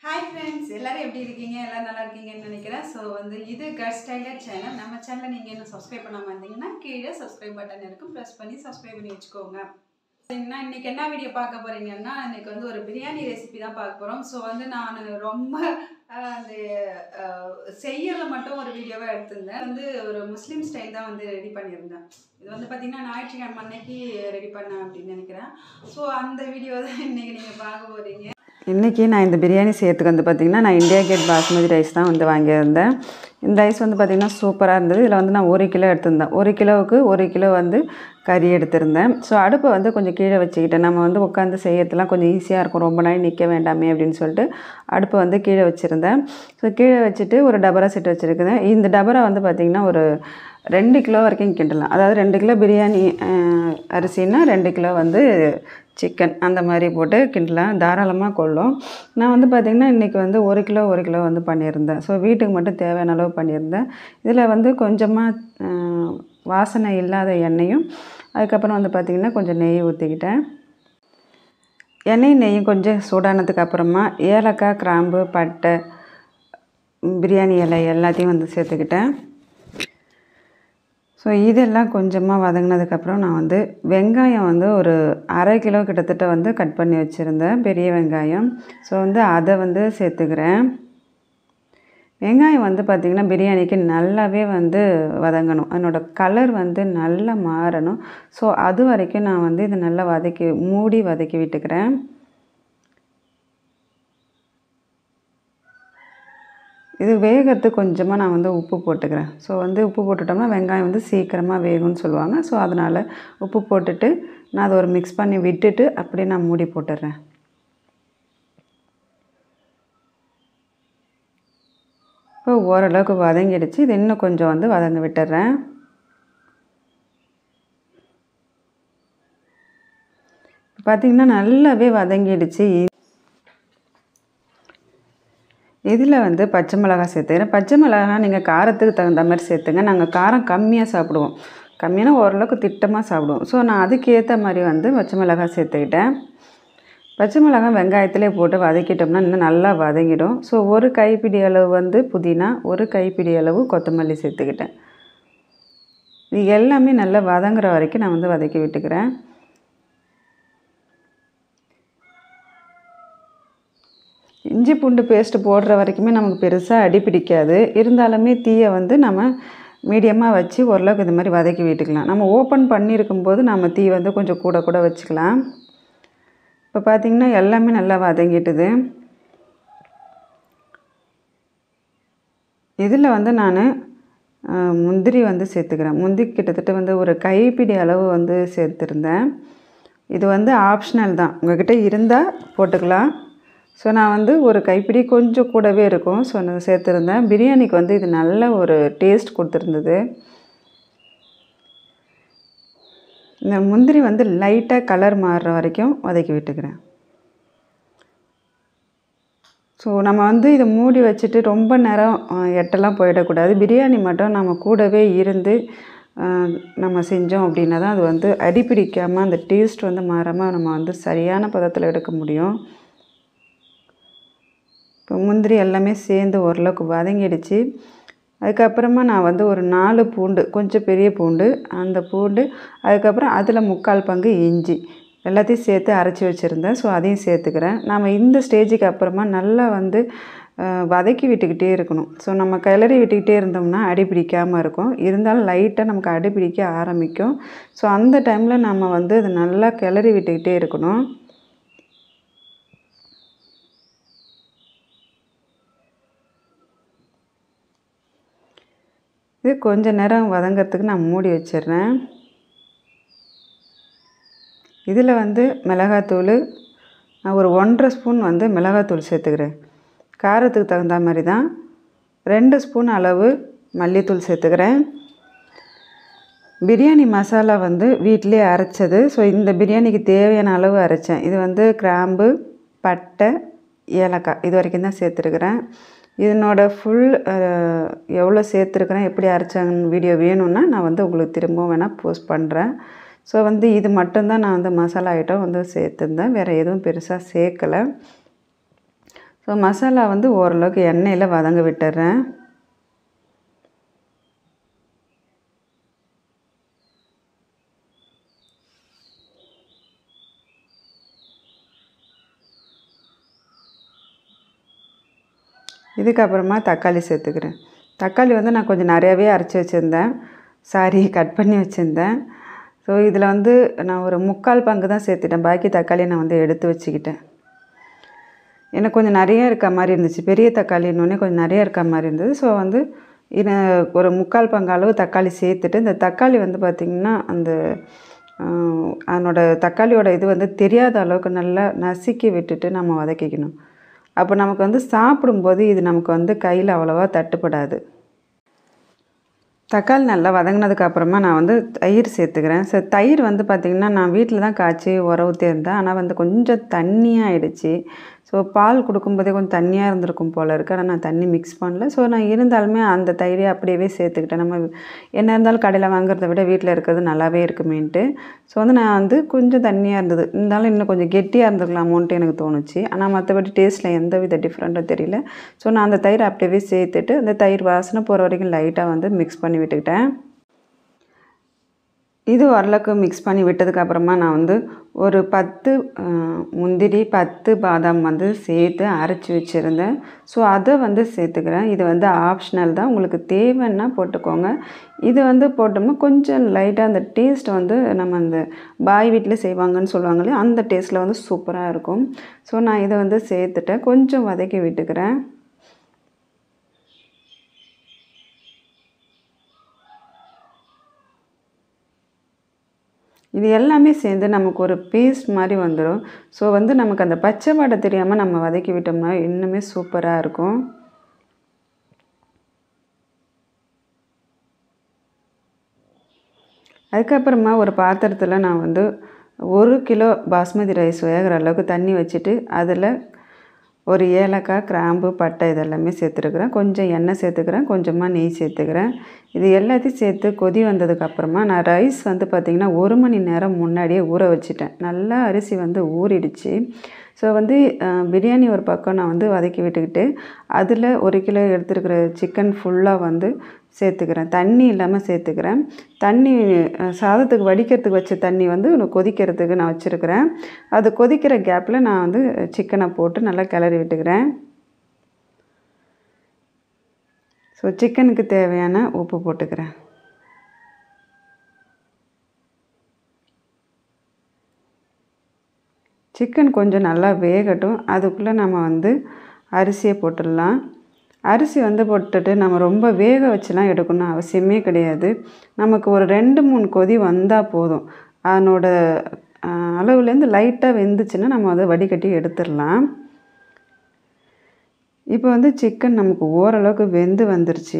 Hi friends, எல்லாரும் எப்படி இருக்கீங்க? எல்லாரும் நல்லா இருக்கீங்கன்னு நினைக்கிறேன். ஸோ இது கட் ஸ்டைலர் சேனல். நம்ம சேனலை நீங்கள் இன்னும் சப்ஸ்கிரைப் பண்ணாமல் இருந்தீங்கன்னா கீழே சப்ஸ்கிரைப் பட்டன் இருக்கும். ப்ரெஸ் பண்ணி சப்ஸ்கிரைப் பண்ணி வச்சுக்கோங்க. பார்த்தீங்கன்னா இன்றைக்கி என்ன வீடியோ பார்க்க போகிறீங்கன்னா இன்றைக்கி ஒரு பிரியாணி ரெசிபி தான் பார்க்க போகிறோம். ஸோ நான் ரொம்ப அந்த செய்யலை மட்டும் ஒரு வீடியோவாக எடுத்திருந்தேன். ஒரு முஸ்லீம் ஸ்டைல் தான் ரெடி பண்ணியிருந்தேன். இது பார்த்திங்கன்னா ஞாயிற்றுக்கிழமை அன்னைக்கு ரெடி பண்ணேன் அப்படின்னு நினைக்கிறேன். ஸோ அந்த வீடியோ தான் இன்றைக்கி நீங்கள் பார்க்க போகிறீங்க. இன்றைக்கி நான் இந்த பிரியாணி செய்யறதுக்கு பார்த்திங்கன்னா நான் இந்தியா கேட் பாஸ்மதி ரைஸ் தான் வாங்கியிருந்தேன். இந்த ரைஸ் பார்த்திங்கன்னா சூப்பராக இருந்தது. இதில் நான் 1 கிலோ எடுத்திருந்தேன். 1 கிலோவுக்கு 1 கிலோ கறி எடுத்திருந்தேன். ஸோ அடுப்பை கொஞ்சம் கீழே வச்சுக்கிட்டேன். நம்ம உட்காந்து செய்யறதுலாம் கொஞ்சம் ஈஸியாக இருக்கும், ரொம்ப நாள் நிற்க வேண்டாமே அப்படின்னு சொல்லிட்டு அடுப்பை கீழே வச்சுருந்தேன். ஸோ கீழே வச்சுட்டு ஒரு டபரா செட் வச்சுருக்குறேன். இந்த டபரா பார்த்திங்கன்னா ஒரு 2 கிலோ வரைக்கும் கிண்டலாம். அதாவது 2 கிலோ பிரியாணி அரிசின்னா 2 கிலோ சிக்கன் அந்த மாதிரி போட்டு கிண்டலாம், தாராளமாக கொள்ளும். நான் பார்த்திங்கன்னா இன்றைக்கி 1 கிலோ 1 கிலோ பண்ணியிருந்தேன். ஸோ வீட்டுக்கு மட்டும் தேவையான அளவு பண்ணியிருந்தேன். இதில் கொஞ்சமாக வாசனை இல்லாத எண்ணெயும் அதுக்கப்புறம் பார்த்திங்கன்னா கொஞ்சம் நெய் ஊற்றிக்கிட்டேன். எண்ணெயும் நெய்யும் கொஞ்சம் சூடானதுக்கு அப்புறமா ஏலக்காய், கிராம்பு, பட்டை, பிரியாணி இலை எல்லாத்தையும் சேர்த்துக்கிட்டேன். ஸோ இதெல்லாம் கொஞ்சமாக வதங்கினதுக்கப்புறம் நான் வெங்காயம் ஒரு அரை கிலோ கிட்டத்தட்ட கட் பண்ணி வச்சுருந்தேன், பெரிய வெங்காயம். ஸோ அதை சேர்த்துக்கிறேன். வெங்காயம் பார்த்திங்கன்னா பிரியாணிக்கு நல்லாவே வதங்கணும், அதனோட கலர் நல்லா மாறணும். ஸோ அது வரைக்கும் நான் இதை நல்லா மூடி வதக்கி விட்டுக்கிறேன். இது வேகத்துக்கு கொஞ்சமாக நான் உப்பு போட்டுக்கிறேன். ஸோ உப்பு போட்டுட்டோம்னா வெங்காயம் சீக்கிரமாக வேகும்னு சொல்லுவாங்க. ஸோ அதனால் உப்பு போட்டுட்டு நான் அதை மிக்ஸ் பண்ணி விட்டுட்டு அப்படியே நான் மூடி போட்டுடுறேன். இப்போ ஓரளவுக்கு வதங்கிடுச்சு. இது இன்னும் கொஞ்சம் வதங்க விட்டுடுறேன். பார்த்திங்கன்னா நல்லாவே வதங்கிடுச்சு. இதில் பச்சை மிளகாய் சேர்த்துக்கிறேன். பச்சை மிளகாய் நீங்கள் காரத்துக்கு தகுந்த மாதிரி சேர்த்துங்க. நாங்கள் காரம் கம்மியாக சாப்பிடுவோம், கம்மியான ஓரளவுக்கு திட்டமாக சாப்பிடுவோம். ஸோ நான் அதுக்கேற்ற மாதிரி பச்சை மிளகாய் சேர்த்துக்கிட்டேன். பச்சை மிளகாய் வெங்காயத்திலே போட்டு வதக்கிட்டோம்னா இன்னும் நல்லா வதங்கிடும். ஸோ ஒரு கைப்பிடி அளவு புதினா, ஒரு கைப்பிடி அளவு கொத்தமல்லி சேர்த்துக்கிட்டேன். இது எல்லாமே நல்லா வதங்குற வரைக்கும் நான் வதக்கி விட்டுக்கிறேன். இஞ்சி பூண்டு பேஸ்ட்டு போடுற வரைக்குமே நமக்கு பெருசாக அடி பிடிக்காது. இருந்தாலுமே தீயை நம்ம மீடியமாக வச்சு ஓரளவுக்கு இந்த மாதிரி வதக்கி விட்டுக்கலாம். நம்ம ஓப்பன் பண்ணியிருக்கும்போது நம்ம தீ கொஞ்சம் கூட வச்சுக்கலாம். இப்போ பார்த்திங்கன்னா எல்லாமே நல்லா வதங்கிட்டுது. இதில் நான் முந்திரி சேர்த்துக்கிறேன். முந்திரி கிட்டத்தட்ட ஒரு கைப்பிடி அளவு சேர்த்துருந்தேன். இது ஆப்ஷனல் தான், உங்கள்கிட்ட இருந்தால் போட்டுக்கலாம். ஸோ நான் ஒரு கைப்பிடி கொஞ்சம் கூடவே இருக்கும். ஸோ நான் சேர்த்துருந்தேன். பிரியாணிக்கு இது நல்ல ஒரு டேஸ்ட் கொடுத்துருந்தது. இந்த முந்திரி லைட்டாக கலர் மாறுற வரைக்கும் வதக்கி விட்டுக்கிறேன். ஸோ நம்ம இதை மூடி வச்சுட்டு ரொம்ப நேரம் எட்டெல்லாம் போயிடக்கூடாது. பிரியாணி மட்டும் நம்ம கூடவே இருந்து நம்ம செஞ்சோம் அப்படின்னா தான் அது அடிப்பிடிக்காமல் அந்த டேஸ்ட் மாறாமல் நம்ம சரியான பதத்தில் எடுக்க முடியும். இப்போ முந்திரி எல்லாமே சேர்ந்து ஓரளவுக்கு வதங்கிடுச்சு. அதுக்கப்புறமா நான் ஒரு 4 பூண்டு, கொஞ்சம் பெரிய பூண்டு, அந்த பூண்டு அதுக்கப்புறம் அதில் 3/4 பங்கு இஞ்சி எல்லாத்தையும் சேர்த்து அரைச்சி வச்சுருந்தேன். ஸோ அதையும் சேர்த்துக்கிறேன். நம்ம இந்த ஸ்டேஜுக்கு அப்புறமா நல்லா வதக்கி விட்டுக்கிட்டே இருக்கணும். ஸோ நம்ம கிளறி விட்டுக்கிட்டே இருந்தோம்னா அடி பிடிக்காமல் இருக்கும். இருந்தாலும் லைட்டாக நமக்கு அடி பிடிக்க ஆரம்பிக்கும். ஸோ அந்த டைமில் நம்ம அதை நல்லா கிளறி விட்டுக்கிட்டே இருக்கணும். இது கொஞ்சம் நேரம் வதங்கிறதுக்கு நான் மூடி வச்சிடுறேன். இதில் மிளகாத்தூள் நான் ஒரு 1.5 ஸ்பூன் மிளகாத்தூள் சேர்த்துக்கிறேன். காரத்துக்கு தகுந்த மாதிரி தான். 2 ஸ்பூன் அளவு மல்லித்தூள் சேர்த்துக்கிறேன். பிரியாணி மசாலா வீட்டிலே அரைச்சது. ஸோ இந்த பிரியாணிக்கு தேவையான அளவு அரைச்சேன். இது கிராம்பு, பட்டை, ஏலக்காய் இது வரைக்கும் தான் சேர்த்துருக்குறேன். இதனோட ஃபுல் எவ்வளோ சேர்த்துருக்குறேன், எப்படி அரைச்சாங்கன்னு வீடியோ வேணும்னா நான் உங்களுக்கு திரும்பவும் வேணால் போஸ்ட் பண்ணுறேன். ஸோ இது மட்டும்தான் நான் மசாலா ஐட்டம் சேர்த்துருந்தேன், வேறு எதுவும் பெருசாக சேர்க்கலை. ஸோ மசாலா வந்து ஓரளவுக்கு எண்ணெயில் வதங்க விட்டுறேன். இதுக்கப்புறமா தக்காளி சேர்த்துக்கிறேன். தக்காளி வந்து நான் கொஞ்சம் நிறையாவே அரைச்சி வச்சுருந்தேன், கட் பண்ணி வச்சுருந்தேன். ஸோ இதில் வந்து நான் ஒரு 3/4 பங்கு தான் சேர்த்துட்டேன். பாக்கி தக்காளியை நான் வந்து எடுத்து வச்சுக்கிட்டேன். எனக்கு கொஞ்சம் நிறைய இருக்க மாதிரி இருந்துச்சு. பெரிய தக்காளின்னொன்னே கொஞ்சம் நிறைய இருக்க மாதிரி இருந்தது. ஸோ வந்து இதை ஒரு 3/4 பங்கு அளவு தக்காளி சேர்த்துட்டு, இந்த தக்காளி வந்து பார்த்திங்கன்னா அதனோட தக்காளியோட இது வந்து தெரியாத அளவுக்கு நல்லா நசுக்கி விட்டுட்டு நம்ம வதக்கிக்கணும். அப்போ நமக்கு வந்து சாப்பிடும்போது இது நமக்கு வந்து கையில் அவ்வளோவா தட்டுப்படாது. தக்காளி நல்லா வதங்கினதுக்கப்புறமா நான் வந்து தயிர் சேர்த்துக்கிறேன். தயிர் வந்து பார்த்திங்கன்னா நான் வீட்டில் தான் காய்ச்சி உர ஊற்றியிருந்தேன். ஆனால் வந்து கொஞ்சம் தண்ணியாக ஆகிடுச்சி. ஸோ பால் கொடுக்கும்போதே கொஞ்சம் தண்ணியாக இருந்திருக்கும் போல் இருக்குது. ஆனால் நான் தண்ணி மிக்ஸ் பண்ணல. ஸோ நான் இருந்தாலுமே அந்த தயிரை அப்படியே சேர்த்துக்கிட்டேன். நம்ம என்ன இருந்தாலும் கடையில் வாங்குறத விட வீட்டில் இருக்கிறது நல்லாவே இருக்குமேன்ட்டு. ஸோ வந்து நான் வந்து கொஞ்சம் தண்ணியாக இருந்தது, இருந்தாலும் இன்னும் கொஞ்சம் கெட்டியாக இருந்துக்கலாமோன்ட்டு எனக்கு தோணுச்சு. ஆனால் மற்றபடி டேஸ்ட்டில் எந்த வித டிஃப்ரெண்ட்டும் தெரியல. ஸோ நான் அந்த தயிரை அப்படியே சேர்த்துட்டு அந்த தயிர் வாசனை போகிற வரைக்கும் லைட்டாக வந்து மிக்ஸ் பண்ணி விட்டுக்கிட்டேன். இது ஓரளவுக்கு மிக்ஸ் பண்ணி விட்டதுக்கப்புறமா நான் வந்து ஒரு 10 முந்திரி 10 பாதாம் வந்து சேர்த்து அரைச்சி வச்சுருந்தேன். ஸோ அதை வந்து சேர்த்துக்கிறேன். இது வந்து ஆப்ஷனல் தான், உங்களுக்கு தேவைன்னா போட்டுக்கோங்க. இது வந்து போட்டோம்னா கொஞ்சம் லைட்டாக அந்த டேஸ்ட் வந்து நம்ம அந்த பாய் வீட்டில் செய்வாங்கன்னு சொல்லுவாங்களே அந்த டேஸ்ட்டில் வந்து சூப்பராக இருக்கும். ஸோ நான் இதை வந்து சேர்த்துட்டேன். கொஞ்சம் வதக்கி விட்டுக்கிறேன். இது எல்லாமே சேர்ந்து நமக்கு ஒரு பேஸ்ட் மாதிரி வந்துடும். ஸோ வந்து நமக்கு அந்த பச்சை வாடை தெரியாமல் நம்ம வதக்கி விட்டோம்னா இன்னுமே சூப்பராக இருக்கும். அதுக்கப்புறமா ஒரு பாத்திரத்தில் நான் வந்து 1 கிலோ பாஸ்மதி ரைஸ் வேகிற அளவுக்கு தண்ணி வச்சுட்டு அதில் ஒரு ஏலக்காய், கிராம்பு, பட்டை இதெல்லாமே சேர்த்துருக்குறேன். கொஞ்சம் எண்ணெய் சேர்த்துக்கிறேன், கொஞ்சமாக நெய் சேர்த்துக்கிறேன். இது எல்லாத்தையும் சேர்த்து கொதி வந்ததுக்கப்புறமா நான் ரைஸ் வந்து பார்த்திங்கன்னா 1 மணி நேரம் முன்னாடியே ஊற வச்சுட்டேன். நல்லா அரிசி வந்து ஊறிடுச்சு. ஸோ வந்து பிரியாணி ஒரு பக்கம் நான் வந்து வதக்கி விட்டுக்கிட்டு அதில் 1 கிலோ எடுத்துருக்கிற சிக்கன் ஃபுல்லாக வந்து சேர்த்துக்கிறேன். தண்ணி இல்லாமல் சேர்த்துக்கிறேன். தண்ணி சாதத்துக்கு வடிக்கிறதுக்கு வச்ச தண்ணி வந்து கொதிக்கிறதுக்கு நான் வச்சுருக்கிறேன். அது கொதிக்கிற கேப்பில் நான் வந்து சிக்கனை போட்டு நல்லா கிளறி விட்டுக்கிறேன். ஸோ சிக்கனுக்கு தேவையான உப்பு போட்டுக்கிறேன். சிக்கன் கொஞ்சம் நல்லா வேகட்டும். அதுக்குள்ளே நம்ம வந்து அரிசியை போட்டுடலாம். அரிசி வந்து போட்டுட்டு நம்ம ரொம்ப வேக வச்சுலாம் எடுக்கணும் அவசியமே கிடையாது. நமக்கு ஒரு 2-3 கொதி வந்தால் போதும். அதனோட அளவுலேருந்து லைட்டாக வெந்துச்சுன்னா நம்ம அதை வடிகட்டி எடுத்துடலாம். இப்போ வந்து சிக்கன் நமக்கு ஓரளவுக்கு வெந்து வந்துருச்சு.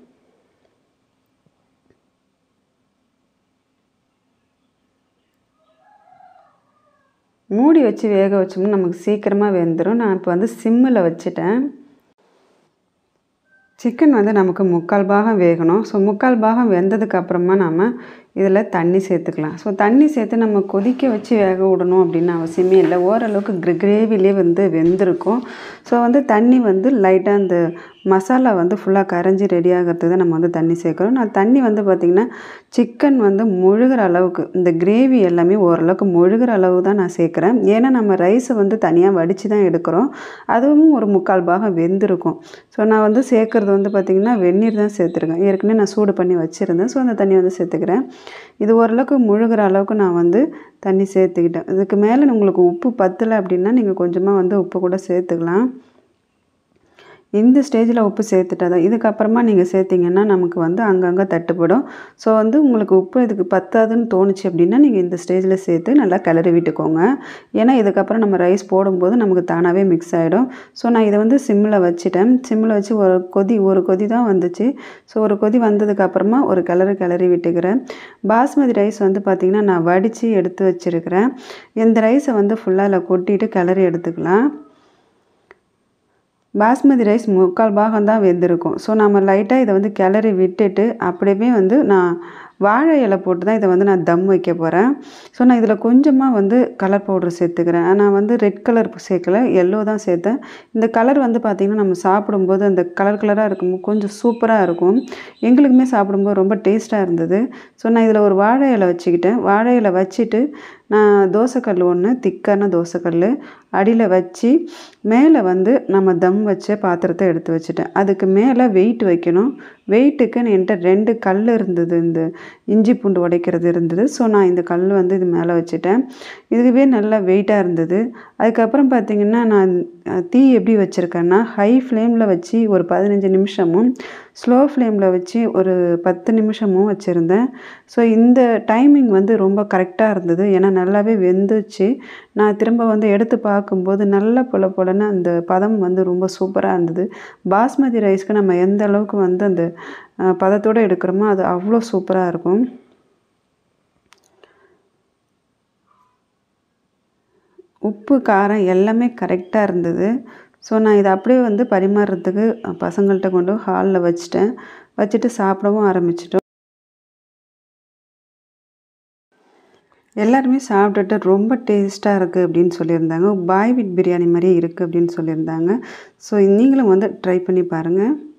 மூடி வச்சு வேக வச்சோம்னா நமக்கு சீக்கிரமாக வெந்துடும். நான் இப்போ வந்து சிம்மில் வச்சுட்டேன். சிக்கன் வந்து நமக்கு 3/4 பாகம் வேகணும். ஸோ 3/4 பாகம் வெந்ததுக்கப்புறமா நம்ம இதில் தண்ணி சேர்த்துக்கலாம். ஸோ தண்ணி சேர்த்து நம்ம கொதிக்க வச்சு வேக விடணும் அப்படின்னு அவசியமே இல்லை. ஓரளவுக்கு கிரேவிலே வந்து வெந்திருக்கும். ஸோ வந்து தண்ணி வந்து லைட்டாக அந்த மசாலா வந்து ஃபுல்லாக கரைஞ்சி ரெடி ஆகிறதுக்கு தான் நம்ம வந்து தண்ணி சேர்க்குறோம். நான் தண்ணி வந்து பார்த்திங்கன்னா சிக்கன் வந்து முழுகிற அளவுக்கு இந்த கிரேவி எல்லாமே ஓரளவுக்கு முழுகிற அளவு தான் நான் சேர்க்குறேன். ஏன்னா நம்ம ரைஸை வந்து தனியாக வடித்து தான் எடுக்கிறோம். அதுவும் ஒரு 3/4 பாகம் வெந்திருக்கும். ஸோ நான் வந்து சேர்க்குறது வந்து பார்த்திங்கன்னா வெந்நீர் தான் சேர்த்துருக்கேன். ஏற்கனவே நான் சூடு பண்ணி வச்சுருந்தேன். ஸோ அந்த தண்ணி வந்து சேர்த்துக்கிறேன். இது ஓரளவுக்கு முழுகிற அளவுக்கு நான் வந்து தண்ணி சேர்த்துக்கிட்டேன். இதுக்கு மேலே உங்களுக்கு உப்பு பத்தலை அப்படின்னா நீங்கள் கொஞ்சமாக வந்து உப்பு கூட சேர்த்துக்கலாம். இந்த ஸ்டேஜில் உப்பு சேர்த்துட்டா தான். இதுக்கப்புறமா நீங்கள் சேர்த்திங்கன்னா நமக்கு வந்து அங்கங்கே தட்டுப்படும். ஸோ வந்து உங்களுக்கு உப்பு இதுக்கு பத்தாதுன்னு தோணுச்சு அப்படின்னா நீங்கள் இந்த ஸ்டேஜில் சேர்த்து நல்லா கிளறி விட்டுக்கோங்க. ஏன்னா இதுக்கப்புறம் நம்ம ரைஸ் போடும்போது நமக்கு தானாகவே மிக்ஸ் ஆகிடும். ஸோ நான் இதை வந்து சிம்மில் வச்சுட்டேன். சிம்மில் வச்சு ஒரு கொதி தான் வந்துச்சு. ஸோ ஒரு கொதி வந்ததுக்கப்புறமா ஒரு கிளறி விட்டுக்கிறேன். பாஸ்மதி ரைஸ் வந்து பார்த்திங்கன்னா நான் வடித்து எடுத்து வச்சுருக்கிறேன். இந்த ரைஸை வந்து ஃபுல்லாக அதில் கொட்டிட்டு கிளறி எடுத்துக்கலாம். பாஸ்மதி ரைஸ் 3/4 பாகம் தான் வெந்திருக்கும். ஸோ நம்ம லைட்டாக இதை வந்து கிளறி விட்டுட்டு அப்படியே வந்து நான் வாழை இலை போட்டு தான் இதை வந்து நான் தம் வைக்க போகிறேன். ஸோ நான் இதில் கொஞ்சமாக வந்து கலர் பவுடர் சேர்த்துக்கிறேன். நான் வந்து ரெட் கலர் சேர்க்கல, எல்லோ தான் சேர்த்தேன். இந்த கலர் வந்து பார்த்திங்கன்னா நம்ம சாப்பிடும்போது அந்த கலர் கலராக இருக்கும்போது கொஞ்சம் சூப்பராக இருக்கும். எங்களுக்குமே சாப்பிடும்போது ரொம்ப டேஸ்ட்டாக இருந்தது. ஸோ நான் இதில் ஒரு வாழை இலை வச்சுக்கிட்டேன். வாழை இலை வச்சுட்டு நான் தோசைக்கல் ஒன்று, திக்கான தோசைக்கல் அடியில் வச்சு மேலே வந்து நம்ம தம் வச்ச பாத்திரத்தை எடுத்து வச்சுட்டேன். அதுக்கு மேலே வெயிட் வைக்கணும். வெயிட்டுக்கு என்கிட்ட 2 கல் இருந்தது, இந்த இஞ்சி பூண்டு உடைக்கிறது இருந்தது. ஸோ நான் இந்த கல் வந்து இது மேலே வச்சுட்டேன். இதுவே நல்லா வெயிட்டாக இருந்தது. அதுக்கப்புறம் பார்த்திங்கன்னா நான் தீ எப்படி வச்சுருக்கேன்னா, ஹை ஃப்ளேமில் வச்சு ஒரு 15 நிமிஷமும், ஸ்லோ ஃப்ளேமில் வச்சு ஒரு 10 நிமிஷமும் வச்சுருந்தேன். ஸோ இந்த டைமிங் வந்து ரொம்ப கரெக்டாக இருந்தது. ஏன்னா நல்லாவே வெந்துச்சு. நான் திரும்ப வந்து எடுத்து பார்க்கும்போது நல்ல பொல பொலன்னு அந்த பதம் வந்து ரொம்ப சூப்பராக இருந்தது. பாஸ்மதி ரைஸ்க்கு நம்ம எந்த அளவுக்கு வந்து அந்த பதத்தோடு எடுக்கிறோமோ அது அவ்வளோ சூப்பராக இருக்கும். உப்பு, காரம் எல்லாமே கரெக்டாக இருந்தது. ஸோ நான் இதை அப்படியே வந்து பரிமாறுறதுக்கு பசங்கள்கிட்ட கொண்டு ஹாலில் வச்சுட்டேன். வச்சுட்டு சாப்பிடவும் ஆரம்பிச்சிட்டோம். எல்லாருமே சாப்பிட்டுட்டு ரொம்ப டேஸ்ட்டாக இருக்குது அப்படின்னு சொல்லியிருந்தாங்க. பாய் வீட் பிரியாணி மாதிரியே இருக்குது அப்படின்னு சொல்லியிருந்தாங்க. ஸோ நீங்களும் வந்து ட்ரை பண்ணி பாருங்கள்.